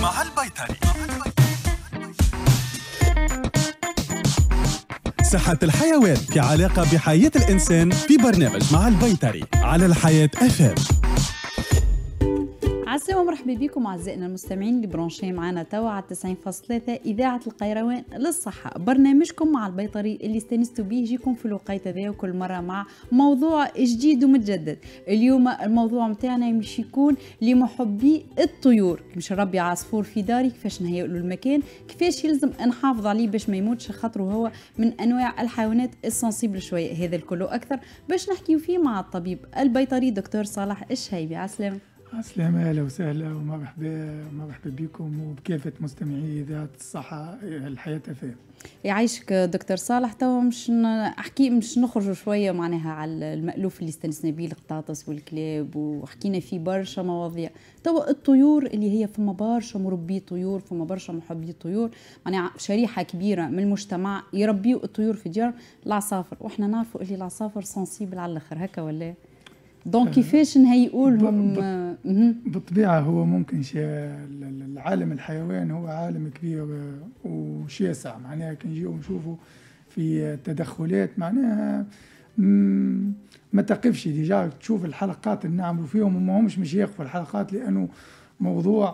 مع البيطري. صحة الحيوان في علاقة بحياة الإنسان في برنامج مع البيطري على الحياة FM. عسلامة ومرحبا بكم أعزائنا المستمعين اللي برونشين معنا توا على 90.3 إذاعة القيروان للصحة. برنامجكم مع البيطري اللي استنستوا بيه يجيكم في الوقت هذا وكل مرة مع موضوع جديد ومتجدد. اليوم الموضوع متاعنا مش يكون لمحبي الطيور، مش نربي عصفور في داري كيفاش نهيئ له المكان، كيفاش يلزم نحافظ عليه باش ما يموتش خاطره هو من أنواع الحيوانات السنسيبل شوية. هذا الكل أكثر باش نحكيو فيه مع الطبيب البيطري دكتور صالح الشهيبي. عسلامة. السلامة، أهلا وسهلا ومرحبا بكم وبكافة مستمعي إذاعة الصحة الحياة FM. يعيشك دكتور صالح. توا مش نخرجوا شوية معناها على المألوف اللي استنسنا بيه القطاطس والكلاب وحكينا فيه برشا مواضيع. توا الطيور اللي هي فما برشا مربي طيور، فما برشا محبي طيور، معناها شريحة كبيرة من المجتمع يربيوا الطيور في ديار العصافر، واحنا نعرفوا اللي العصافر سنسيبل على الآخر هكا ولا دونك كيفاش نهيئولهم؟ بالطبيعة هو ممكن العالم الحيوان هو عالم كبير وشاسع، معناها كي نجيو نشوفوا في التدخلات معناها ما تقفش ديجا تشوف الحلقات اللي نعملوا فيهم وما همش مش يقفوا الحلقات، لأنه موضوع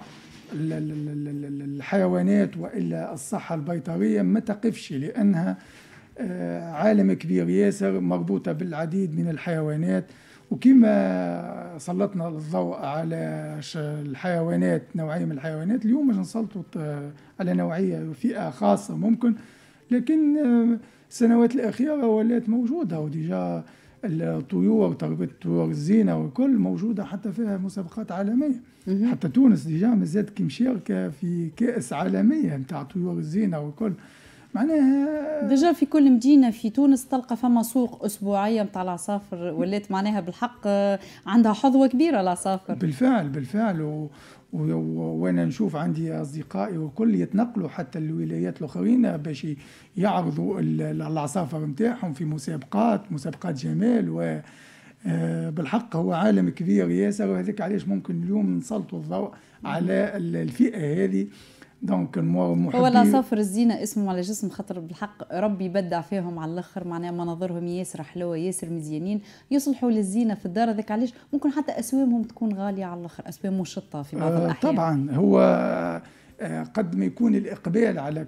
الحيوانات وإلا الصحة البيطرية ما تقفش، لأنها عالم كبير ياسر مربوطة بالعديد من الحيوانات. وكما سلطنا الضوء على الحيوانات، نوعية من الحيوانات، اليوم باش نسلطوا على نوعية فئة خاصة ممكن، لكن السنوات الأخيرة ولات موجودة وديجا الطيور، تربية طيور الزينة والكل موجودة، حتى فيها مسابقات عالمية. حتى تونس ديجا مازالت كي مشاركة في كأس عالمية متاع طيور الزينة والكل. معناها ديجا في كل مدينة في تونس تلقى فما سوق أسبوعية متاع العصافر، ولات معناها بالحق عندها حظوة كبيرة العصافر. بالفعل وانا نشوف عندي اصدقائي وكل يتنقلوا حتى الولايات الاخرين باش يعرضوا العصافر نتاعهم في مسابقات جمال، و بالحق هو عالم كبير ياسر، وهذاك علاش ممكن اليوم نسلطوا الضوء على الفئة هذه. دونك هو العصافر الزينة اسمهم على جسم خاطر بالحق ربي يبدع فيهم على الاخر، معناها مناظرهم ياسر حلوة ياسر مزيانين، يصلحوا للزينة في الدار. هذاك علاش ممكن حتى اسوامهم تكون غالية على الاخر، اسوام مشطة في بعض الاحيان. طبعا هو قد ما يكون الاقبال على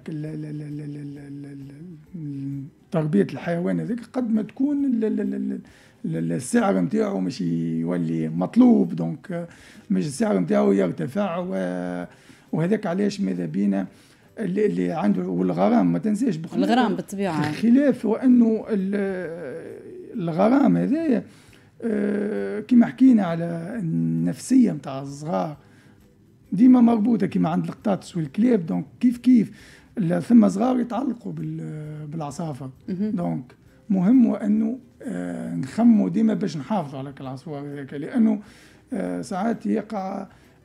تربية الحيوان هذيك، قد ما تكون السعر نتاعو مش يولي مطلوب، دونك مش السعر نتاعو يرتفع، وهذاك علاش ماذا بينا اللي عنده والغرام ما تنساش الغرام بالطبيعه خلاف، وانه الغرام هذايا كما حكينا على النفسيه نتاع الصغار ديما مربوطه كما عند القطاطس والكلاب. دونك كيف ثم صغار يتعلقوا بالعصافر، دونك مهم وانه نخموا ديما باش نحافظوا على العصفور هذاك، لانه ساعات يقع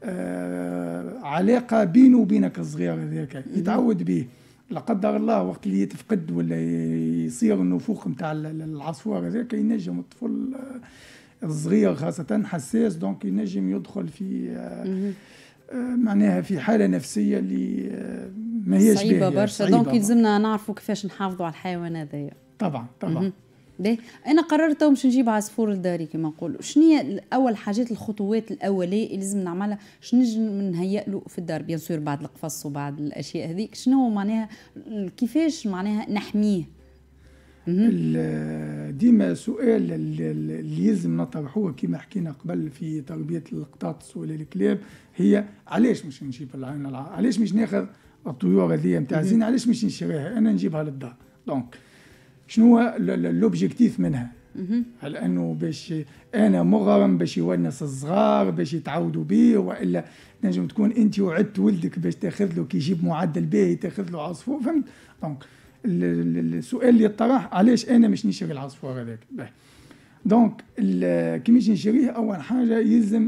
علاقة بينه وبينك الصغير هذاك يتعود به، لا قدر الله وقت اللي يتفقد ولا يصير النفوخ نتاع العصفور هذاك ينجم الطفل الصغير خاصة حساس، دونك ينجم يدخل في معناها في حالة نفسية اللي ما هيش صعيبة برشا. دونك يلزمنا نعرفوا كيفاش نحافظوا على الحيوان هذايا. طبعا ده انا قررت باش نجيب عصفور لداري كما نقولوا. شنو هي اول حاجات الخطوات الاوليه اللي لازم نعملها؟ شنو نجم نهيئ له في الدار بيان سور بعد القفص وبعد الاشياء هذيك؟ شنو معناها كيفاش معناها نحميه؟ ديما سؤال اللي يلزم نطرحوه كما حكينا قبل في تربيه القطاطس ولا الكلاب، هي علاش مش نجيب علاش مش ناخذ الطيور هذه نتاع الزينه، علاش مش نشريها انا نجيبها للدار؟ دونك شنو هو لوبجيكتيف منها؟ هل انه باش انا مغرم باش يونس الصغار باش يتعودوا بيه، والا نجم تكون انت وعدت ولدك باش تاخذ له كي يجيب معدل باهي تاخذ له عصفور؟ فهمت؟ دونك السؤال اللي يطرح علاش انا مش نشري العصفور هذاك؟ دونك كي مش نشريه اول حاجه يلزم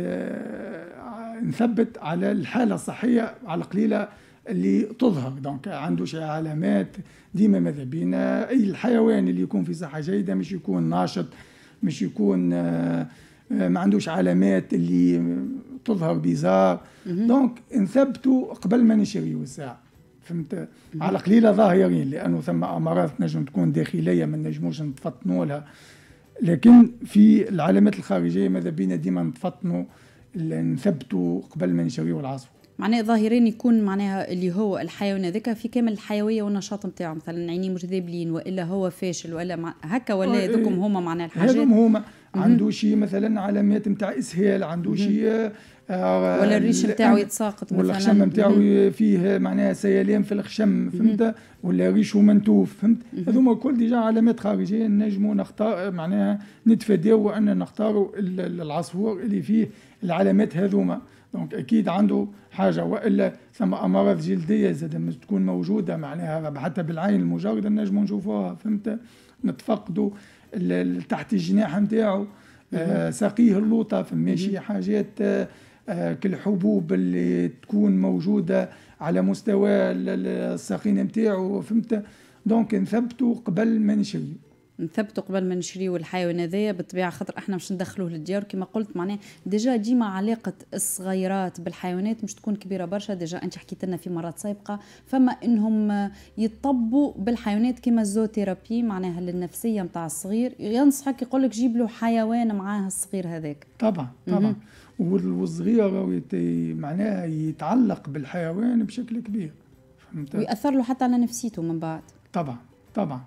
نثبت على الحاله الصحيه على قليله اللي تظهر. دونك عنده شي علامات ديما ماذا بينا اي الحيوان اللي يكون في صحه جيده مش يكون ناشط، مش يكون ما عندوش علامات اللي تظهر بيزار. دونك نثبتوا قبل ما نشريوا الساعه، فهمت؟ على قليله ظاهرين، لانه ثم امراض تنجم تكون داخليه ما نجموش نتفطنوا لها، لكن في العلامات الخارجيه ماذا بينا ديما نتفطنوا نثبتوا قبل ما نشريوا العصفور. معناها ظاهرين يكون معناها اللي هو الحيوان هذاك في كامل الحيويه والنشاط نتاعو، مثلا عينيه مش ذابلين والا هو فاشل ولا هكا، ولا هذوكم هما معناها الحاجات هما عنده شيء مثلا علامات نتاع اسهال، عنده شيء ولا الريش نتاعو يتساقط مثلا، ولا الخشم نتاعو فيه معناها سيلان في الخشم، فهمت؟ ولا ريشه منتوف، فهمت؟ هذوما كل ديجا علامات خارجيه نجموا نختار معناها نتفاداو ان نختاروا العصفور اللي فيه العلامات هذوما. دونك اكيد عنده حاجه، والا ثم امراض جلديه زاد تكون موجوده معناها حتى بالعين المجرده نجموا نشوفوها، فهمت؟ نتفقدوا تحت الجناح نتاعو، ساقيه اللوطه، فماشي حاجات كالحبوب اللي تكون موجوده على مستوى الساقين نتاعو، فهمت؟ دونك نثبتوا قبل ما نشري، نثبتوا قبل ما نشريو الحيوان هذايا بالطبيعه، خاطر احنا مش ندخلوه للديار كما قلت. معناه ديجا ديما علاقه الصغيرات بالحيوانات مش تكون كبيره برشا. ديجا انت حكيت لنا في مرات سابقه فما انهم يطبوا بالحيوانات كما الزوثيرابي معناها للنفسيه نتاع الصغير، ينصحك يقول لك جيب له حيوان معاه الصغير هذاك. طبعا والصغير معناها يتعلق بالحيوان بشكل كبير، فهمت؟ ويأثر له حتى على نفسيته من بعد. طبعا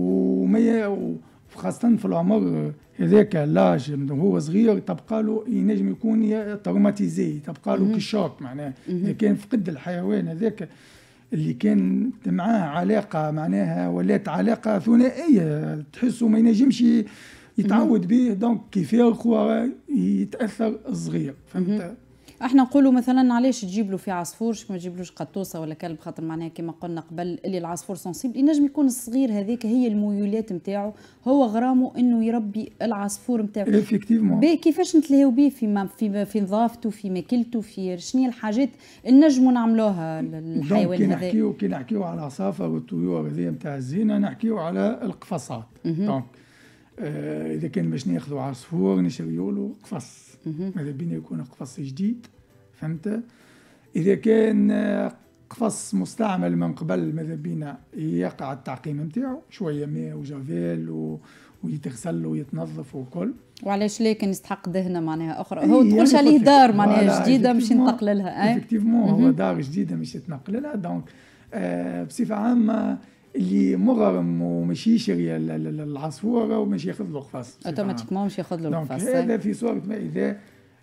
وخاصة في العمر هذاك لاج وهو صغير تبقى له ينجم يكون تروماتيزي، تبقى له كشوك معناها إذا كان فقد الحيوان هذاك اللي كان معاه علاقة معناها ولات علاقة ثنائية، تحسه ما ينجمش يتعود به، دونك كيف هو يتأثر الصغير، فهمت؟ احنا نقولوا مثلا علاش تجيب له في عصفور ما تجيبلوش قطوسه ولا كلب، خاطر معناها كما قلنا قبل اللي العصفور سنسيبل ينجم يكون الصغير هذاك هي الميولات نتاعو، هو غرامه انه يربي العصفور نتاعو. افكتيفمون كيفاش نتلاهوا به في نظافته، في ماكلته، في شنو الحاجات نجموا نعملوها للحيوان هذا. كي نحكيو على العصافر والطيور هذه نتاع الزينه نحكيو على القفصات. دونك اذا كان باش ناخذوا عصفور نشريو له قفص، ماذا بينا يكون قفص جديد، فهمت؟ اذا كان قفص مستعمل من قبل ماذا بينا يقع التعقيم نتاعو شويه ماء وجافيل ويتغسل ويتنظف وكل. وعلاش لكن يستحق دهنه معناها اخرى، هو تقولش عليه دار معناها جديده مش ينتقل لها. افكتيفمون هو دار جديده مش يتنقل لها. دونك بصفه عامه اللي مغرم ومش يشري العصفور ومش ياخذ له قفص اوتوماتيكمون مش ياخذ له القفص. هذا في صورة ما إذا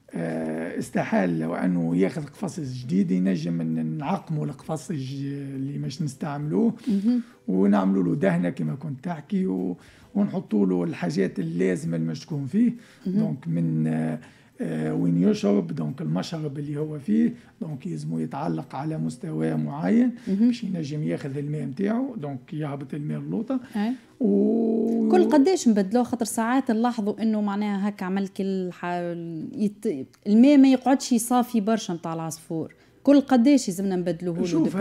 استحال وأنه ياخذ قفص جديد ينجم نعقموا القفص اللي مش نستعملوه ونعملوا له دهنة كما كنت تحكي ونحطوا له الحاجات اللازمة اللي مش تكون فيه. دونك من وين يشرب، دونك المشرب اللي هو فيه دونك يلزمو يتعلق على مستوى معين باش ينجم ياخذ الماء نتاعو، دونك يهبط الماء اللوطه. كل قداش نبدلوه، خاطر ساعات نلاحظوا انه معناها هكا عمل كل الماء ما يقعدش يصافي برشا نتاع العصفور، كل قداش لازمنا نبدلوه له؟ شوف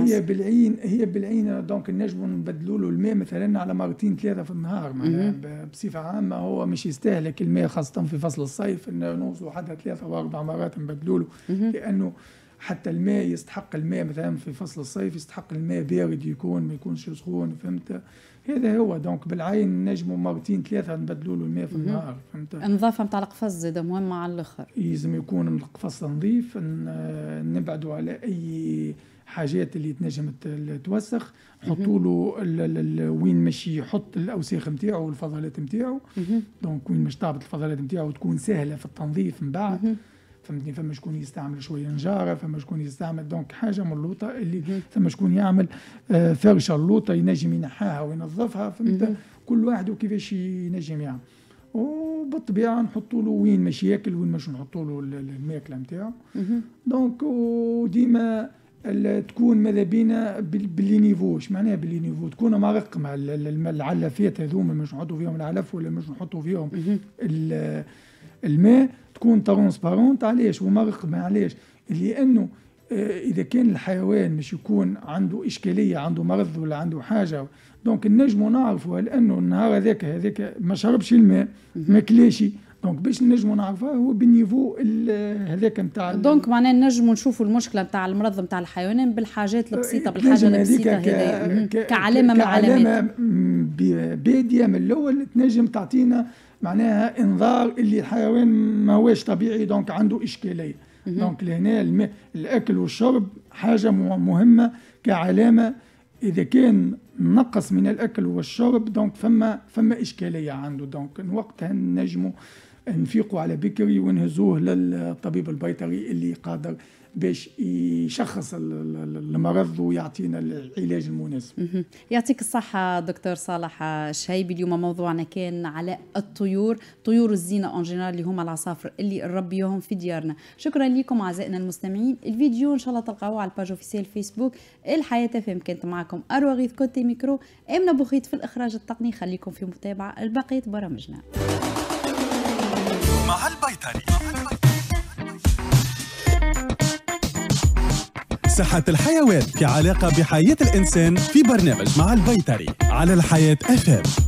هي بالعين دونك نجموا نبدلوا له الماء مثلا على مرتين ثلاثه في النهار معناها بصفه عامه. هو مش يستهلك الماء خاصه في فصل الصيف انه نوصلوا حتى 3 و4 مرات نبدلوا له، لانه حتى الماء يستحق الماء مثلا في فصل الصيف يستحق الماء بارد يكون ما يكونش سخون، فهمت؟ هذا هو. دونك بالعين نجموا مرتين ثلاثه نبدلوا له الماء في النهار، فهمت؟ النظافه نتاع القفص زاده مهمه على الاخر، لازم يكون القفص نظيف، نبعدوا على اي حاجات اللي تنجم توسخ، نحطوا له وين ماشي يحط الاوساخ نتاعو والفضلات نتاعو. دونك وين مش طابت الفضلات نتاعو تكون سهله في التنظيف من بعد، فهمتني؟ فما شكون يستعمل شويه نجاره، فما شكون يستعمل دونك حاجه من اللوطه اللي فما شكون يعمل فرشه اللوطه ينجم ينحاها وينظفها، فهمت؟ كل واحد وكيفاش ينجم يعمل. وبالطبيعه نحطوا له وين مش ياكل وين مش نحطوا له الماكله نتاعو. دونك وديما تكون ماذا بينا باللي نيفوش معناها باللي نيفو تكون مرقمه العلافات هذوما مش نحطوا فيهم العلف ولا مش نحطوا فيهم الماء تكون ترونسبارونت. علاش ومرقمه؟ علاش؟ لانه اذا كان الحيوان مش يكون عنده اشكاليه، عنده مرض ولا عنده حاجه، دونك نجموا نعرفوا لانه النهار هذاك ما شربش الماء ما كلاشي، دونك باش نجموا نعرفوها هو بالنيفو هذاك نتاع دونك معناها نجموا نشوفوا المشكله نتاع المرض نتاع الحيوان بالحاجات البسيطه، بالحاجه البسيطه هذه كعلامه من العلامات باديه من الاول تنجم تعطينا معناها انذار اللي الحيوان ما هوش طبيعي، دونك عنده اشكاليه. دونك لهنا الاكل والشرب حاجه مهمه كعلامه، اذا كان نقص من الاكل والشرب دونك فما اشكاليه عنده، دونك وقتها نجموا نفيقوا على بكري ونهزوه للطبيب البيطري اللي قادر باش يشخص المرض ويعطينا العلاج المناسب. يعطيك الصحة دكتور صالح الشهيبي. اليوم موضوعنا كان على الطيور، طيور الزينة اون جينيرال اللي هما العصافر اللي نربيوهم في ديارنا. شكرا لكم اعزائنا المستمعين. الفيديو ان شاء الله تلقاوه على الباج اوفيسيال فيسبوك الحياة FM. كانت معكم أروى غيث كوتي ميكرو، امنه بوخيت في الاخراج التقني. خليكم في متابعة البقية برامجنا مع البيطري. صحة الحيوان في علاقة بحياة الإنسان في برنامج مع البيطري على الحياة FM.